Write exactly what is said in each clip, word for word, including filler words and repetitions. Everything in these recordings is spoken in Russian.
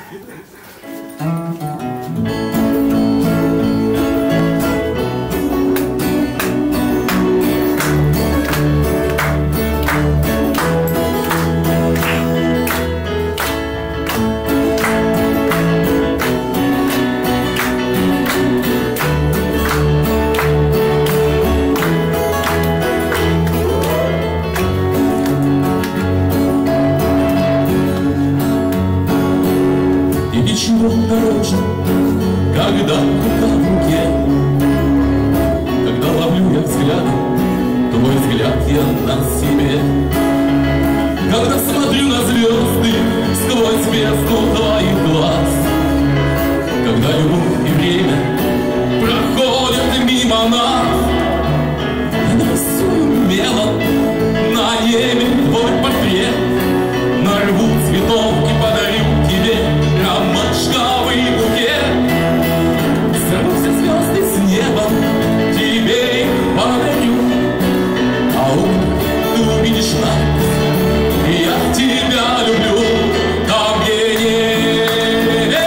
Дороже, когда рука в руке, когда ловлю я взглядом твой взгляд я на себе, когда смотрю на звезды сквозь бездну твоих глаз, когда любовь и время проходят мимо нас, я нарисую мелом на небе твой портрет, нарву цветов и подарю тебе ромашковый букет. Сорву все звезды с неба, тебе их подарю, а утром ты увидишь нас, и я тебя люблю. Там, где небеса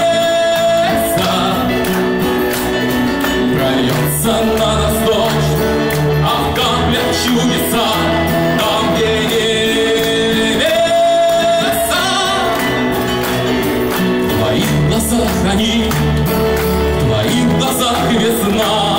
прольется на нас дождь, а в каплях чудеса. Там, где храни, в твоих глазах весна.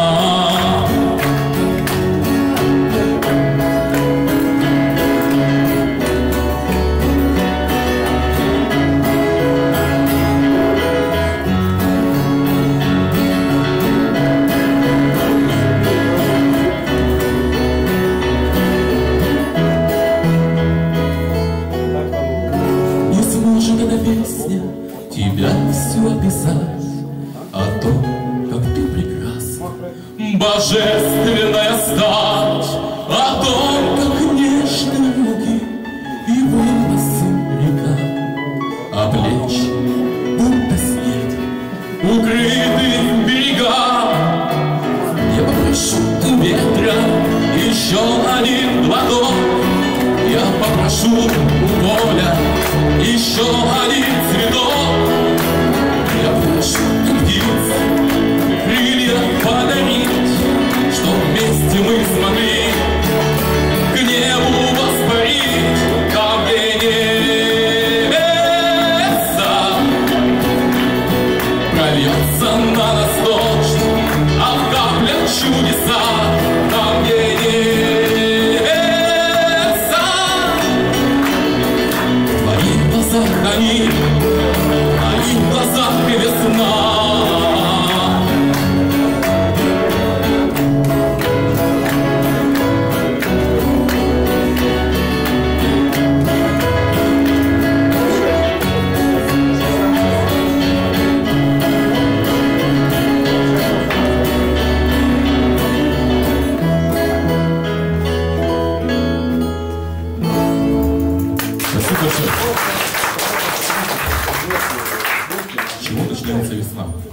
Не сможет эта песня тебя все описать, о том, как ты прекрасна, божественная стать, о том, как нежны руки и волосы река, а плечи будто снег, укрыты берега. Я попрошу у ветра еще один глоток, я попрошу у поля еще один цветок. Я прошу у птиц крылья подарить, чтоб вместе мы смогли к небу воспарить. Там, где небеса прольется на нас дождь, а в каплях чудеса. Там, где небеса в твоих глазах они, в моих глазах весна. Спасибо большое. С чего начинается весна?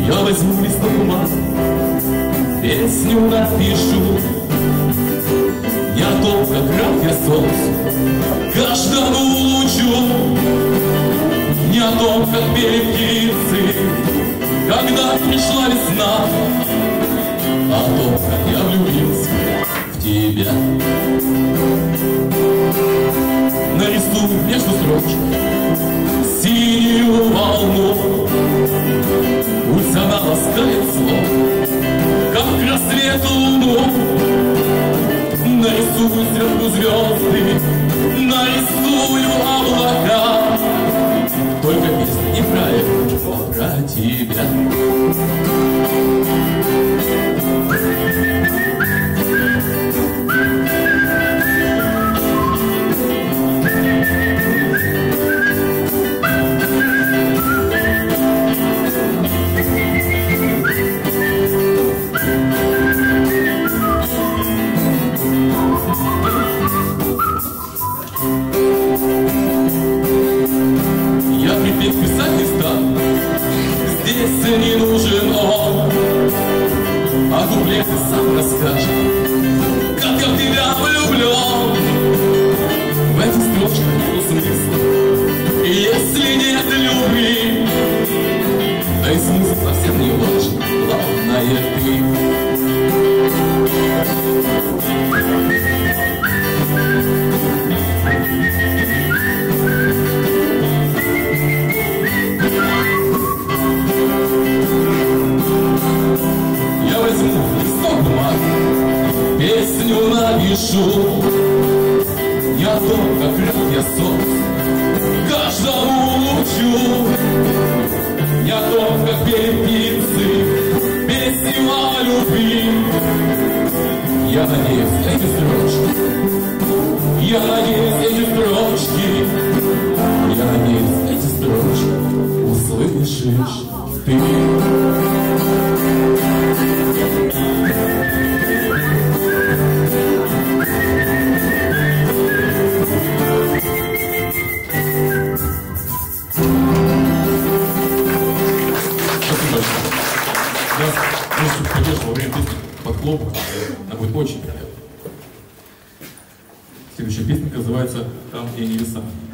Я возьму лист бумаг, песню напишу не о том, как рад я солнцу, каждому лучу, не о том, как пели птицы, когда пришла весна, а о том, как я влюбился в тебя. Нарисуй между строчек синюю волну, пусть она ласкает слов, как к рассвету луну. Нарисую сверху звезды, нарисую облака, только песня не про это, а про тебя. Писать не стану, здесь не нужен он, а куплет сам расскажет, как я в тебя влюблен. В этих строчках был смысл, и если нет любви, да и смысл совсем не важен, главное ты. Песню напишу не о том, как рад я солнцу, каждому лучу, не о том, как пели птицы песню о любви. Я надеюсь, эти строчки, я надеюсь, эти строчки, я надеюсь, эти строчки услышишь ты. Во время песни под хлоп, она будет очень приятна. Следующая песня называется «Там, где небеса».